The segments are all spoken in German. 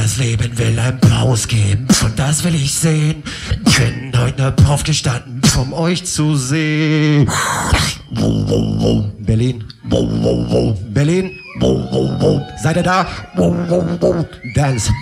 das Leben will einem Applaus geben und das will ich sehen. Bin heute ne Prof gestanden, um euch zu sehen. Berlin, Berlin, seid ihr da? Dance.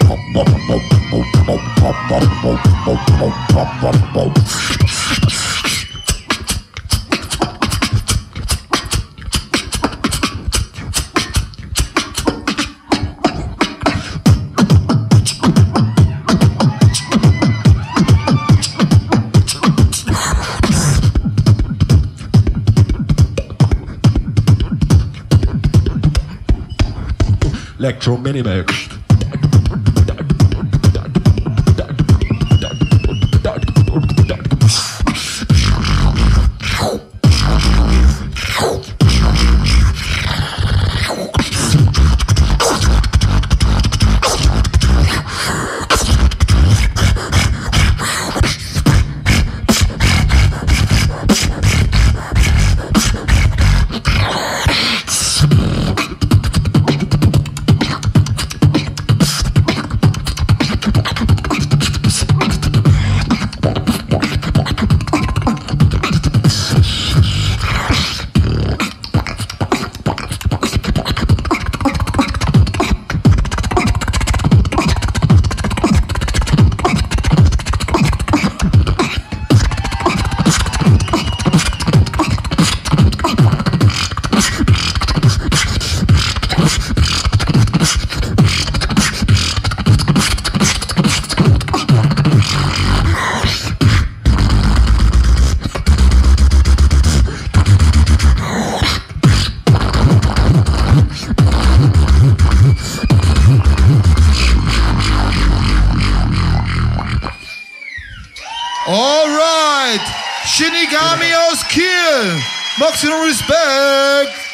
Electro Minimix. Shinigami aus Kiel. Maximum Respekt.